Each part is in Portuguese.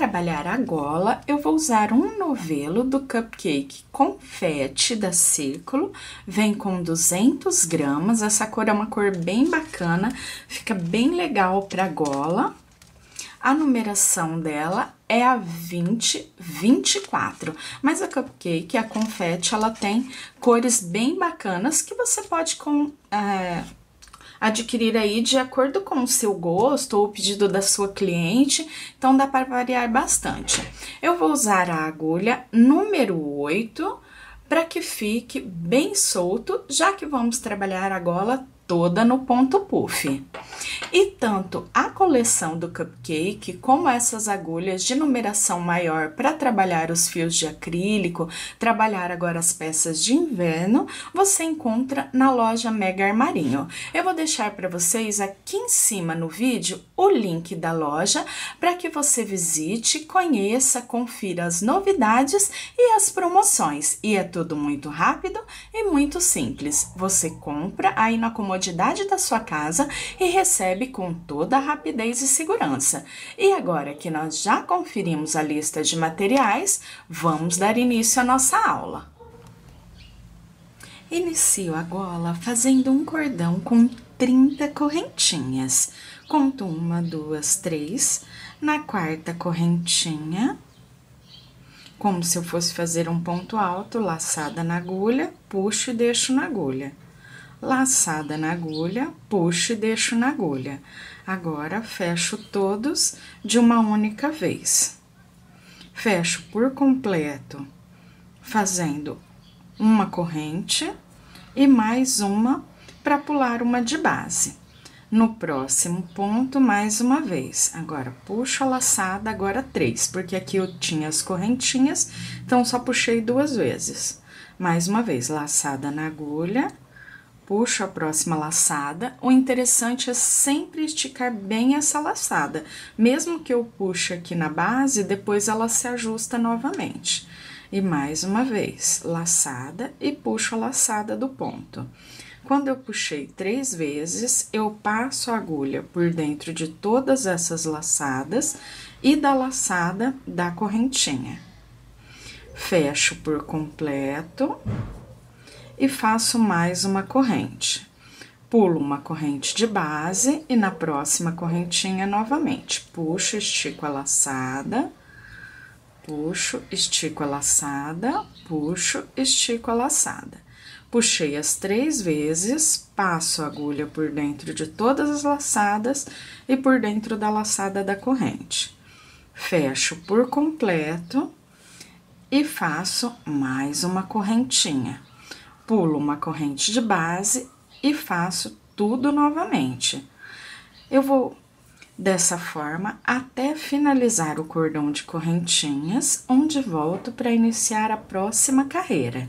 trabalhar a gola, eu vou usar um novelo do Cupcake Confete da Círculo. Vem com 200 gramas, essa cor é uma cor bem bacana, fica bem legal pra gola. A numeração dela é a 2024, mas a Cupcake, a Confete, ela tem cores bem bacanas que você pode adquirir aí de acordo com o seu gosto ou o pedido da sua cliente, então dá para variar bastante. Eu vou usar a agulha número 8 para que fique bem solto, já que vamos trabalhar a gola toda no ponto puff. E tanto a coleção do Cupcake como essas agulhas de numeração maior para trabalhar os fios de acrílico, trabalhar agora as peças de inverno, você encontra na loja Mega Armarinho. Eu vou deixar para vocês aqui em cima no vídeo o link da loja para que você visite, conheça, confira as novidades e as promoções. E é tudo muito rápido e muito simples. Você compra aí na comodidade da sua casa e recebe com toda a rapidez e segurança. E agora que nós já conferimos a lista de materiais, vamos dar início à nossa aula. Inicio a gola fazendo um cordão com 30 correntinhas. Conto 1, 2, 3. Na quarta correntinha, como se eu fosse fazer um ponto alto, laçada na agulha, puxo e deixo na agulha. Laçada na agulha, puxo e deixo na agulha. Agora, fecho todos de uma única vez. Fecho por completo, fazendo uma corrente e mais uma para pular uma de base. No próximo ponto, mais uma vez. Agora, puxo a laçada, agora 3, porque aqui eu tinha as correntinhas, então só puxei 2 vezes. Mais uma vez, laçada na agulha. Puxo a próxima laçada. O interessante é sempre esticar bem essa laçada. Mesmo que eu puxe aqui na base, depois ela se ajusta novamente. E mais uma vez, laçada e puxo a laçada do ponto. Quando eu puxei 3 vezes, eu passo a agulha por dentro de todas essas laçadas e da laçada da correntinha. Fecho por completo. E faço mais uma corrente. Pulo uma corrente de base e na próxima correntinha novamente. Puxo, estico a laçada, puxo, estico a laçada, puxo, estico a laçada. Puxei as 3 vezes, passo a agulha por dentro de todas as laçadas e por dentro da laçada da corrente. Fecho por completo e faço mais uma correntinha. Pulo uma corrente de base e faço tudo novamente. Eu vou dessa forma até finalizar o cordão de correntinhas, onde volto para iniciar a próxima carreira.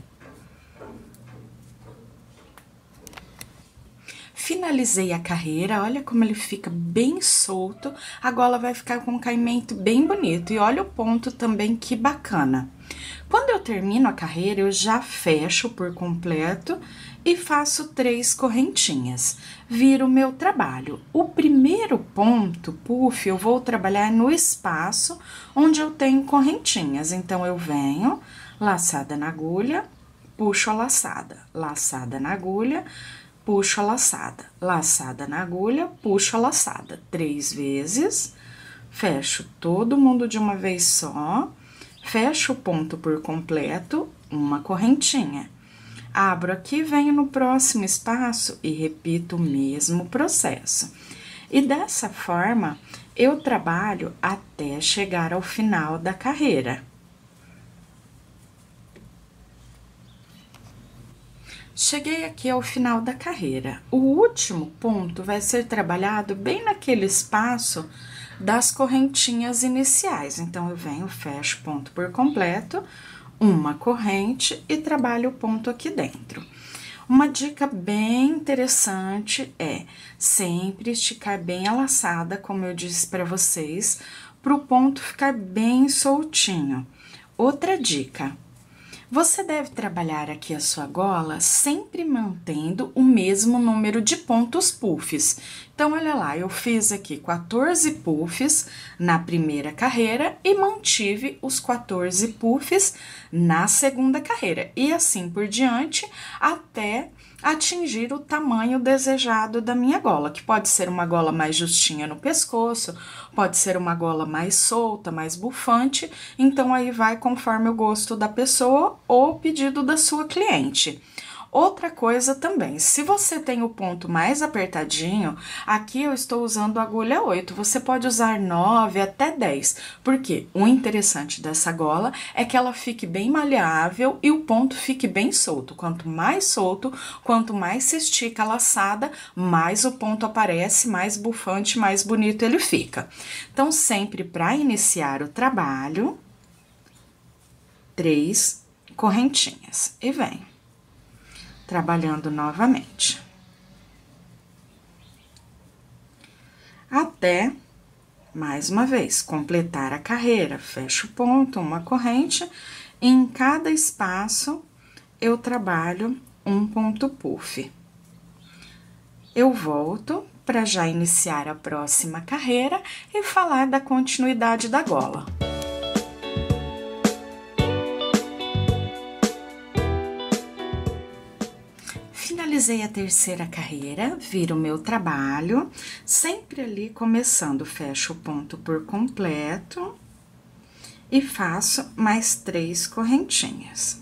Finalizei a carreira, olha como ele fica bem solto, a gola vai ficar com um caimento bem bonito e olha o ponto também que bacana. Quando eu termino a carreira, eu já fecho por completo e faço 3 correntinhas. Viro o meu trabalho. O primeiro ponto, puff, eu vou trabalhar no espaço onde eu tenho correntinhas. Então, eu venho, laçada na agulha, puxo a laçada, laçada na agulha, puxo a laçada, laçada na agulha, puxo a laçada. 3 vezes, fecho todo mundo de uma vez só. Fecho o ponto por completo, uma correntinha. Abro aqui, venho no próximo espaço e repito o mesmo processo. E dessa forma, eu trabalho até chegar ao final da carreira. Cheguei aqui ao final da carreira. O último ponto vai ser trabalhado bem naquele espaço das correntinhas iniciais. Então, eu venho, fecho ponto por completo, uma corrente e trabalho o ponto aqui dentro. Uma dica bem interessante é sempre esticar bem a laçada, como eu disse para vocês, para o ponto ficar bem soltinho. Outra dica: Você deve trabalhar aqui a sua gola sempre mantendo o mesmo número de pontos puffs. Então, olha lá, eu fiz aqui 14 puffs na primeira carreira e mantive os 14 puffs na segunda carreira. E assim por diante, até atingir o tamanho desejado da minha gola, que pode ser uma gola mais justinha no pescoço, pode ser uma gola mais solta, mais bufante, então aí vai conforme o gosto da pessoa ou o pedido da sua cliente. Outra coisa também, se você tem o ponto mais apertadinho, aqui eu estou usando a agulha 8, você pode usar 9 até 10, porque o interessante dessa gola é que ela fique bem maleável e o ponto fique bem solto. Quanto mais solto, quanto mais se estica a laçada, mais o ponto aparece, mais bufante, mais bonito ele fica. Então, sempre para iniciar o trabalho, 3 correntinhas e vem. Trabalhando novamente. Até, mais uma vez, completar a carreira. Fecho o ponto, uma corrente, e em cada espaço eu trabalho um ponto puff. Eu volto para já iniciar a próxima carreira e falar da continuidade da gola. Finalizei a terceira carreira, viro o meu trabalho, sempre ali começando, fecho o ponto por completo e faço mais 3 correntinhas.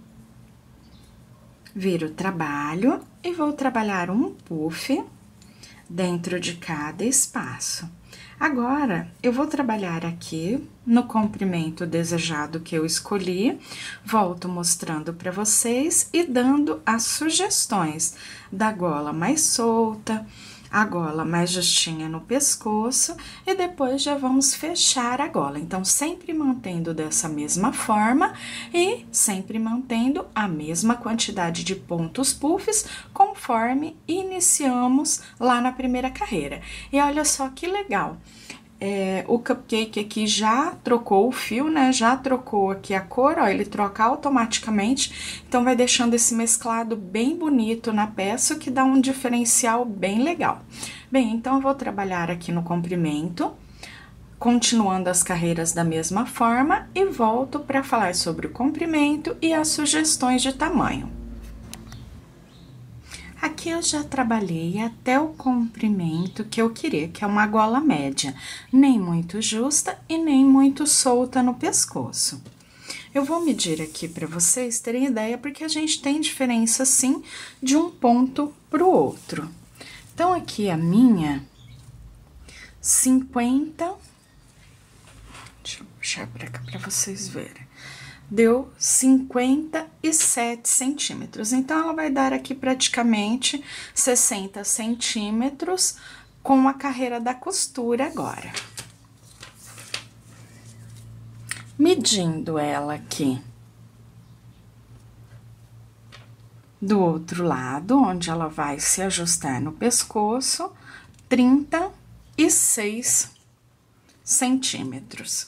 Viro o trabalho e vou trabalhar um puff dentro de cada espaço. Agora, eu vou trabalhar aqui no comprimento desejado que eu escolhi, volto mostrando para vocês e dando as sugestões da gola mais solta, a gola mais justinha no pescoço e depois já vamos fechar a gola. Então, sempre mantendo dessa mesma forma e sempre mantendo a mesma quantidade de pontos puffs conforme iniciamos lá na primeira carreira. E olha só que legal! O cupcake aqui já trocou o fio, né? Já trocou aqui a cor, ó, ele troca automaticamente, então vai deixando esse mesclado bem bonito na peça, o que dá um diferencial bem legal. Bem, então eu vou trabalhar aqui no comprimento, continuando as carreiras da mesma forma e volto para falar sobre o comprimento e as sugestões de tamanho. Aqui eu já trabalhei até o comprimento que eu queria, que é uma gola média, nem muito justa e nem muito solta no pescoço. Eu vou medir aqui para vocês terem ideia, porque a gente tem diferença, sim, de um ponto para o outro. Então, aqui a minha 50... Deixa eu puxar para cá para vocês verem. Deu 57 centímetros. Então, ela vai dar aqui praticamente 60 centímetros com a carreira da costura agora. Medindo ela aqui do outro lado, onde ela vai se ajustar no pescoço, 36 centímetros.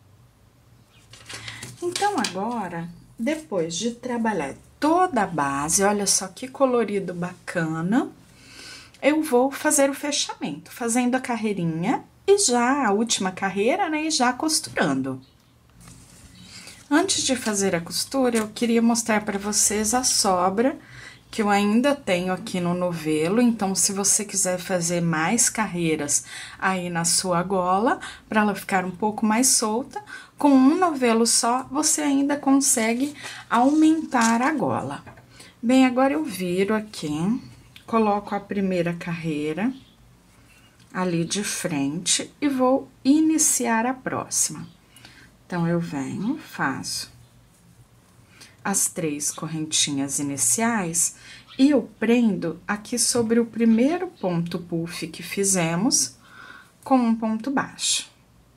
Então, agora, depois de trabalhar toda a base, olha só que colorido bacana, eu vou fazer o fechamento, fazendo a carreirinha e já a última carreira, né, e já costurando. Antes de fazer a costura, eu queria mostrar para vocês a sobra que eu ainda tenho aqui no novelo, então, se você quiser fazer mais carreiras aí na sua gola, para ela ficar um pouco mais solta, com um novelo só, você ainda consegue aumentar a gola. Bem, agora eu viro aqui, coloco a primeira carreira ali de frente e vou iniciar a próxima. Então, eu venho, faço as 3 correntinhas iniciais e eu prendo aqui sobre o primeiro ponto puff que fizemos com um ponto baixo.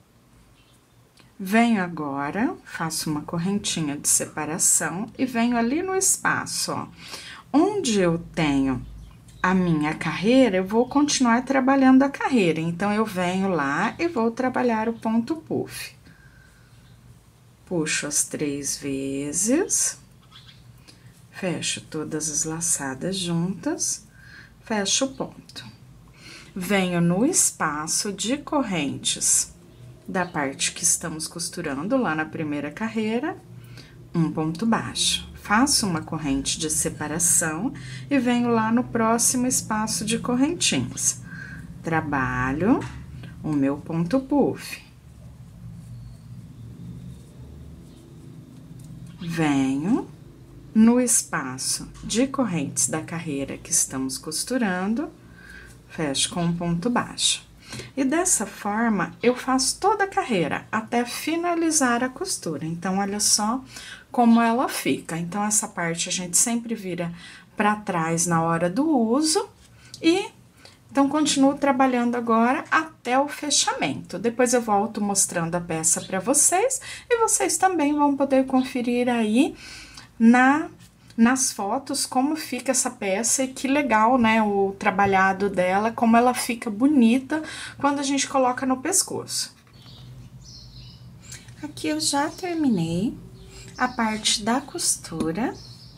Venho agora, faço uma correntinha de separação e venho ali no espaço, ó. Onde eu tenho a minha carreira, eu vou continuar trabalhando a carreira. Então, eu venho lá e vou trabalhar o ponto puff. Puxo as 3 vezes Fecho todas as laçadas juntas, fecho o ponto. Venho no espaço de correntes da parte que estamos costurando lá na primeira carreira, um ponto baixo. Faço uma corrente de separação e venho lá no próximo espaço de correntinhas. Trabalho o meu ponto puff. Venho no espaço de correntes da carreira que estamos costurando, fecho com um ponto baixo. E dessa forma, eu faço toda a carreira até finalizar a costura. Então, olha só como ela fica. Então, essa parte a gente sempre vira para trás na hora do uso e então, continuo trabalhando agora até o fechamento. Depois eu volto mostrando a peça para vocês e vocês também vão poder conferir aí nas fotos como fica essa peça e que legal, né, o trabalhado dela, como ela fica bonita quando a gente coloca no pescoço. Aqui eu já terminei a parte da costura.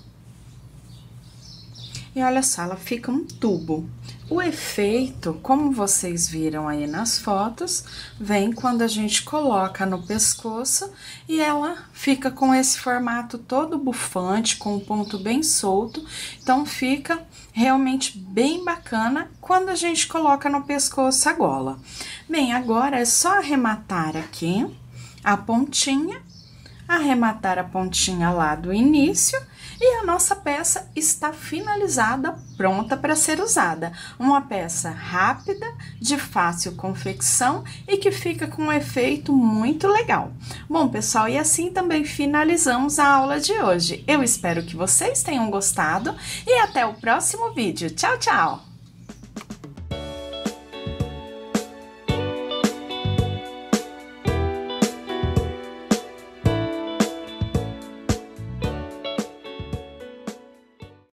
E olha só, ela fica um tubo. O efeito, como vocês viram aí nas fotos, vem quando a gente coloca no pescoço e ela fica com esse formato todo bufante, com um ponto bem solto. Então, fica realmente bem bacana quando a gente coloca no pescoço a gola. Bem, agora é só arrematar aqui a pontinha, arrematar a pontinha lá do início e a nossa peça está finalizada, pronta para ser usada. Uma peça rápida, de fácil confecção e que fica com um efeito muito legal. Bom, pessoal, e assim também finalizamos a aula de hoje. Eu espero que vocês tenham gostado e até o próximo vídeo. Tchau, tchau!